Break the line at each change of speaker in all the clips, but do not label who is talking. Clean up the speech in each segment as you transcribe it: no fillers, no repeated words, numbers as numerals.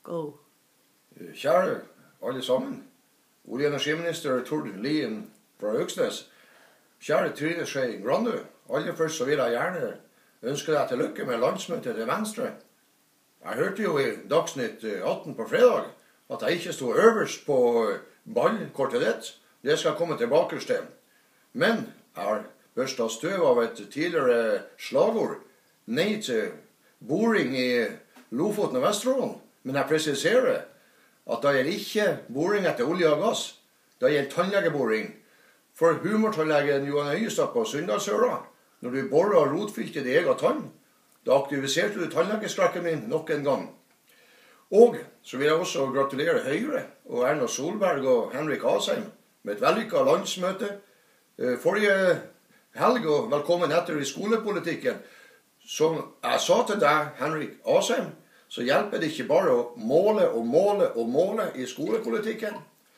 God.
Kjære alle sammen. Olje- og energiminister Tord Lien fra Øksnes. Kjære Trine Skei Grande. Aller først så vil jeg gjerne ønske deg til lykke med landsmøtet til Venstre. Jeg hørte jo i Dagsnytt 18 på fredag at jeg ikke stod øverst på ballkortet ditt. Det skal jeg komme tilbake til. Men jeg har børstet støv av et tidligere slagord. Nei til boring i Lofoten og Vesterålen. Men jeg presiserer at det gjelder ikke boring etter olje og gass. Det gjelder tannlegeboring. For humortannlegen Johan Øyestad på Sunndalsøra, når du borer rotfylt i det eget tann, da aktiviserte du tannlegeskrekken min nok en gang. Og så vil jeg også gratulere Høyre og Erna Solberg og Henrik Asheim med et vellykket landsmøte forrige helg, og velkommen etter i skolepolitikken. Som jeg sa til deg, Henrik Asheim, så hjelper det ikke bare å måle og måle og måle i skolepolitikken.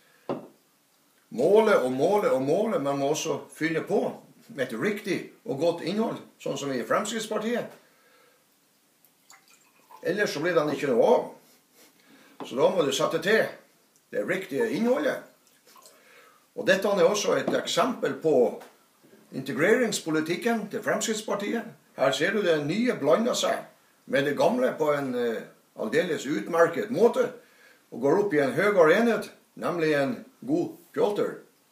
Måle og måle og måle, men må også fylle på med et riktig og godt innhold, sånn som i Fremskrittspartiet. Ellers så blir det ikke noe av. Så da må du sette til det riktige innholdet. Og dette er også et eksempel på integreringspolitikken til Fremskrittspartiet. Her ser du det nye blander seg med det gamle på en aldeles utmerket måte, og går opp i en høyere enhet, nemlig en god pjolter.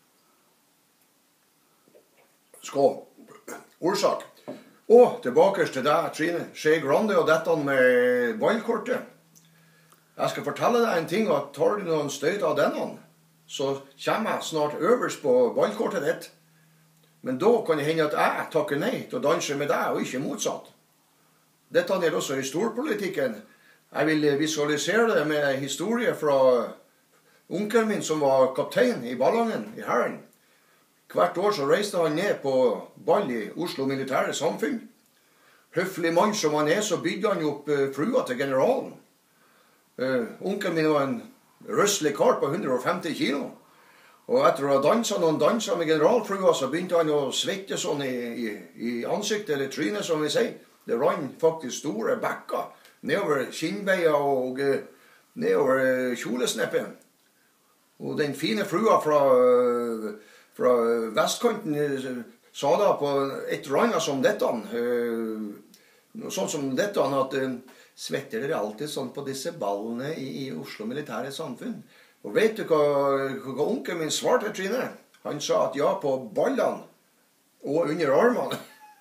Skål. Orsak. Og tilbake til deg, Trine Skei Grande, og dette med ballkortet. Jeg skal fortelle deg en ting, at tar du noen støyt av denne, så kommer jeg snart øverst på ballkortet ditt. Men da kan det hende at jeg takker nei til å danse med deg, og ikke motsatt. Dette er også i storpolitikken. Jeg vil visualisere det med historie fra onkelen min som var kaptein i Ballangen i Hæren. Hvert år så reiste han ned på ball i Oslo Militære Samfunn. Høflig mann som han er, så bygde han opp frua til generalen. Onkelen min var en røslig kar på 150 kilo. Og etter å ha danset noen danser med generalfrua, så begynte han å svette sånn i ansiktet, eller trynet som vi sier. Det rann faktisk store bekker nedover kinnbeia og nedover kjolesneppen. Og den fine frua fra vestkanten sa da på et rann som dette, sånn som dette, at svetter dere alltid sånn på disse ballene i Oslo Militære Samfunn. Og vet du hva onkelen min svarte, Trine? Han sa at ja, på ballene og under armene.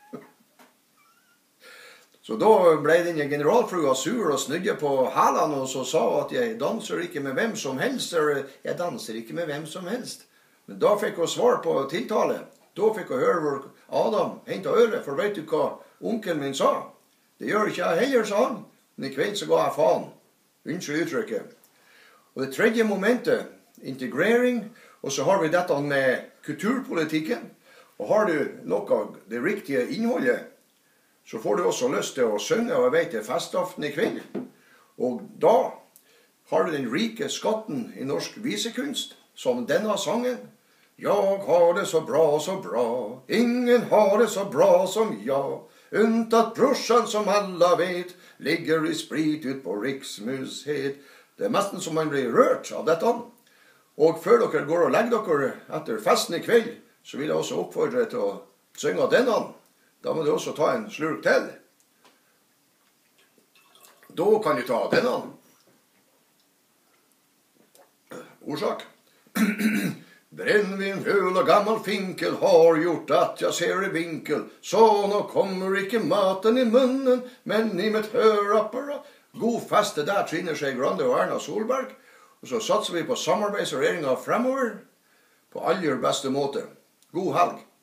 Så da ble denne generalfrua sur og snudde på hælene, og så sa at jeg danser ikke med hvem som helst, eller jeg danser ikke med hvem som helst. Men da fikk hun svar på tiltale. Da fikk hun høre hvor Adam hentet øret, for vet du hva onkelen min sa? Det gjør ikke jeg heller, sa han. Men i kveld så ga jeg faen. Unnskyld uttrykket. Og det tredje momentet, integrering, og så har vi dette med kulturpolitikken. Og har du noe av det riktige innholdet, så får du også lyst til å synge, og jeg vet det er festaften i kveld. Og da har du den rike skatten i norsk visekunst, som denne sangen. Jeg har det så bra, ingen har det så bra som jeg. Unntatt brorsan som alla vet, ligger i sprit ut på Riksmuseet. Det er nesten som man blir rørt av dette. Og før dere går og legger dere etter festen i kveld, så vil jeg også oppfordre til å synge denne. Da må du også ta en slurk til. Da kan du ta denne. Orsak. Brennvin, øl og gammel finkel har gjort at jeg ser i vinkel. Så nå kommer ikke maten i munnen, men i mitt høreapparat. God fest til deg, Trine Skei Grande og Erna Solberg. Og så satser vi på samarbeidsregjeringen fremover på aller beste måte. God helg.